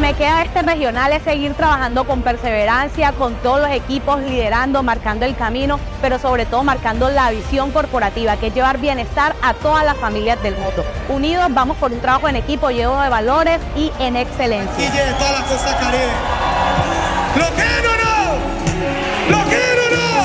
me queda de este regional es seguir trabajando con perseverancia, con todos los equipos, liderando, marcando el camino, pero sobre todo marcando la visión corporativa, que es llevar bienestar a todas las familias del mundo. Unidos vamos por un trabajo en equipo lleno de valores y en excelencia. Y de toda la costa caribe. ¿Lo quieren o no? ¿Lo quieren o no?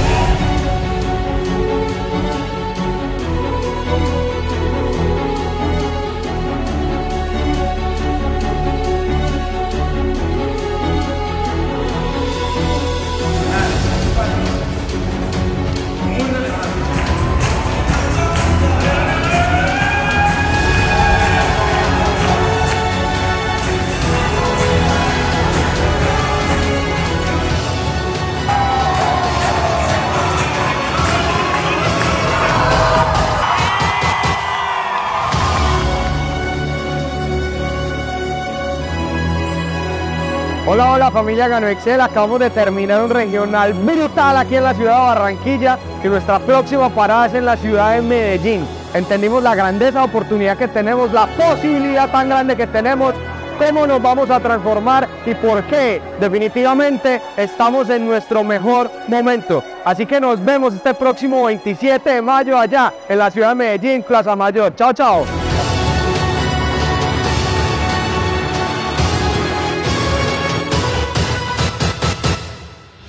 Hola, hola familia Gano Excel, acabamos de terminar un regional brutal aquí en la ciudad de Barranquilla y nuestra próxima parada es en la ciudad de Medellín. Entendimos la grandeza, oportunidad que tenemos, la posibilidad tan grande que tenemos, cómo nos vamos a transformar y por qué definitivamente estamos en nuestro mejor momento. Así que nos vemos este próximo 27 de mayo allá en la ciudad de Medellín, Plaza Mayor. Chao, chao.